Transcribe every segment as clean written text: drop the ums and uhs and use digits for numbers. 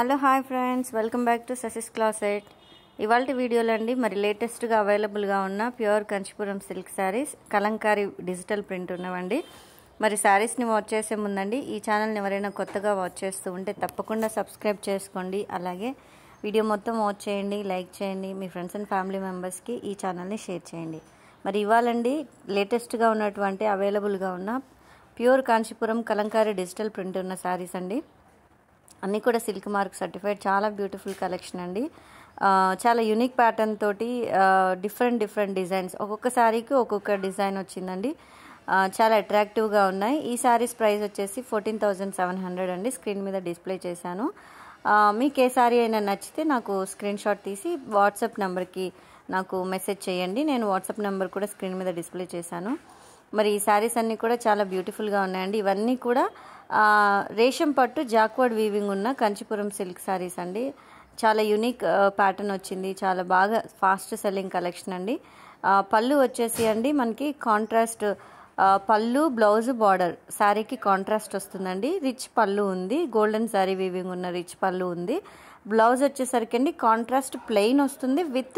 Hello hi friends, welcome back to Sasi's closet. ఇవాళ వీడియోలో అండి మరి లేటెస్ట్గా అవైలబుల్గా ఉన్న pure Kanchipuram silk sarees Kalamkari digital print ఉన్నవండి. మరి శారీస్ని వాచ్ చేసే ముందండి ఈ ఛానల్ని ఎవరైనా కొత్తగా వాచ్ చేస్తూ ఉంటే తప్పకుండా సబ్స్క్రైబ్ చేసుకోండి. అలాగే వీడియో మొత్తం వాచ్ చేయండి, లైక్ చేయండి, మీ ఫ్రెండ్స్ అండ్ ఫ్యామిలీ మెంబర్స్కి ఈ ఛానల్ని షేర్ చేయండి. మరి ఇవాళండి లేటెస్ట్గా ఉన్నటువంటి అవైలబుల్గా ఉన్న pure Kanchipuram Kalamkari digital print ఉన్న శారీస్ అండి. అన్నీ కూడా సిల్క్ మార్క్ సర్టిఫైడ్, చాలా బ్యూటిఫుల్ కలెక్షన్ అండి. చాలా యూనిక్ ప్యాటర్న్ తోటి డిఫరెంట్ డిజైన్స్, ఒక్కొక్క శారీకి ఒక్కొక్క డిజైన్ వచ్చిందండి. చాలా అట్రాక్టివ్గా ఉన్నాయి. ఈ శారీస్ ప్రైస్ వచ్చేసి 14,700 అండి. స్క్రీన్ మీద డిస్ప్లే చేశాను. మీకు ఏ శారీ అయినా నచ్చితే నాకు స్క్రీన్ షాట్ తీసి వాట్సాప్ నెంబర్కి నాకు మెసేజ్ చేయండి. నేను వాట్సాప్ నెంబర్ కూడా స్క్రీన్ మీద డిస్ప్లే చేశాను. మరి ఈ శారీస్ అన్నీ కూడా చాలా బ్యూటిఫుల్గా ఉన్నాయండి. ఇవన్నీ కూడా రేషం పట్టు జాక్వర్డ్ వీవింగ్ ఉన్న కంచిపురం సిల్క్ శారీస్ అండి. చాలా యూనిక్ ప్యాటర్న్ వచ్చింది, చాలా బాగా ఫాస్ట్ సెల్లింగ్ కలెక్షన్ అండి. పళ్ళు వచ్చేసి అండి మనకి కాంట్రాస్ట్ పళ్ళు, బ్లౌజ్, బార్డర్ శారీకి కాంట్రాస్ట్ వస్తుందండి. రిచ్ పళ్ళు ఉంది, గోల్డెన్ శారీ వీవింగ్ ఉన్న రిచ్ పళ్ళు ఉంది. బ్లౌజ్ వచ్చేసరికి అండి కాంట్రాస్ట్ ప్లెయిన్ వస్తుంది విత్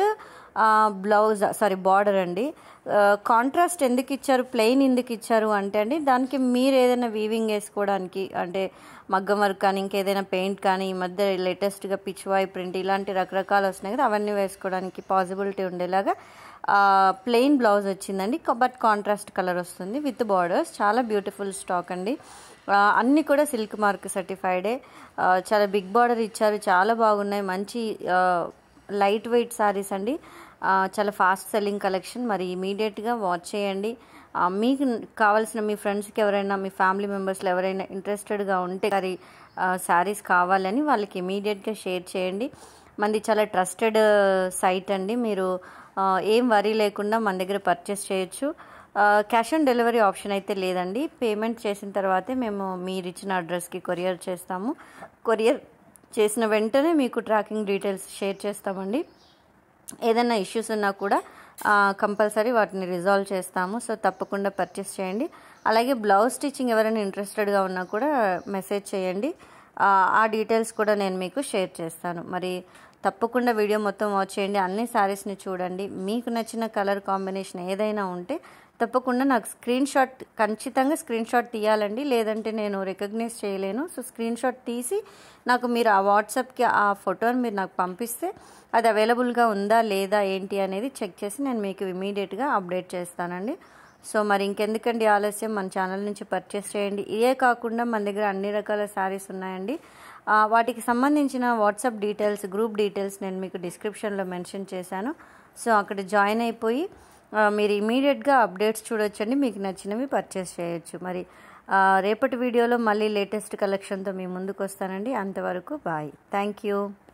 బార్డర్ అండి. కాంట్రాస్ట్ ఎందుకు ఇచ్చారు, ప్లెయిన్ ఎందుకు ఇచ్చారు అంటే అండి దానికి మీరు ఏదైనా వీవింగ్ వేసుకోవడానికి, అంటే మగ్గం వర్క్ కానీ ఇంకేదైనా పెయింట్ కానీ ఈ మధ్య లేటెస్ట్గా పిచ్వాయ్ ప్రింట్ ఇలాంటి రకరకాలు వస్తున్నాయి కదా, అవన్నీ వేసుకోవడానికి పాసిబిలిటీ ఉండేలాగా ప్లెయిన్ బ్లౌజ్ వచ్చిందండి. బట్ కాంట్రాస్ట్ కలర్ వస్తుంది విత్ బార్డర్స్. చాలా బ్యూటిఫుల్ స్టాక్ అండి. అన్నీ కూడా సిల్క్ మార్క్ సర్టిఫైడే. చాలా బిగ్ బార్డర్ ఇచ్చారు, చాలా బాగున్నాయి. మంచి లైట్ వెయిట్ శారీస్ అండి. చాలా ఫాస్ట్ సెల్లింగ్ కలెక్షన్. మరి ఇమీడియట్గా వాచ్ చేయండి. మీకు కావాల్సిన మీ ఫ్రెండ్స్కి ఎవరైనా, మీ ఫ్యామిలీ మెంబర్స్లో ఎవరైనా ఇంట్రెస్టెడ్గా ఉంటే మరి శారీస్ కావాలని వాళ్ళకి ఇమీడియట్గా షేర్ చేయండి. మనది చాలా ట్రస్టెడ్ సైట్ అండి. మీరు ఏం వరీ లేకుండా మన దగ్గర పర్చేస్ చేయొచ్చు. క్యాష్ ఆన్ డెలివరీ ఆప్షన్ అయితే లేదండి. పేమెంట్ చేసిన తర్వాతే మేము మీరు ఇచ్చిన అడ్రస్కి కొరియర్ చేస్తాము. కొరియర్ చేసిన వెంటనే మీకు ట్రాకింగ్ డీటెయిల్స్ షేర్ చేస్తామండి. ఏదైనా ఇష్యూస్ ఉన్నా కూడా కంపల్సరీ వాటిని రిజాల్వ్ చేస్తాము. సో తప్పకుండా పర్చేస్ చేయండి. అలాగే బ్లౌజ్ స్టిచ్చింగ్ ఎవరైనా ఇంట్రెస్టెడ్గా ఉన్నా కూడా మెసేజ్ చేయండి. ఆ డీటెయిల్స్ కూడా నేను మీకు షేర్ చేస్తాను. మరి తప్పకుండా వీడియో మొత్తం వాచ్ చేయండి. అన్ని శారీస్ని చూడండి. మీకు నచ్చిన కలర్ కాంబినేషన్ ఏదైనా ఉంటే తప్పకుండా నాకు ఖచ్చితంగా స్క్రీన్ షాట్ తీయాలండి, లేదంటే నేను రికగ్నైజ్ చేయలేను. సో స్క్రీన్ షాట్ తీసి నాకు మీరు ఆ వాట్సాప్కి ఆ ఫోటోని మీరు నాకు పంపిస్తే అది అవైలబుల్గా ఉందా లేదా ఏంటి అనేది చెక్ చేసి నేను మీకు ఇమీడియట్గా అప్డేట్ చేస్తానండి. సో మరి ఇంకెందుకండి ఆలస్యం, మన ఛానల్ నుంచి పర్చేస్ చేయండి. ఇవే కాకుండా మన దగ్గర అన్ని రకాల శారీస్ ఉన్నాయండి. వాటికి సంబంధించిన వాట్సాప్ డీటెయిల్స్, గ్రూప్ డీటెయిల్స్ నేను మీకు డిస్క్రిప్షన్లో మెన్షన్ చేశాను. సో అక్కడ జాయిన్ అయిపోయి మీరు ఇమీడియట్గా అప్డేట్స్ చూడొచ్చండి. మీకు నచ్చినవి పర్చేస్ చేయొచ్చు. మరి రేపటి వీడియోలో మళ్ళీ లేటెస్ట్ కలెక్షన్తో మీ ముందుకు వస్తానండి. అంతవరకు బాయ్. Thank you.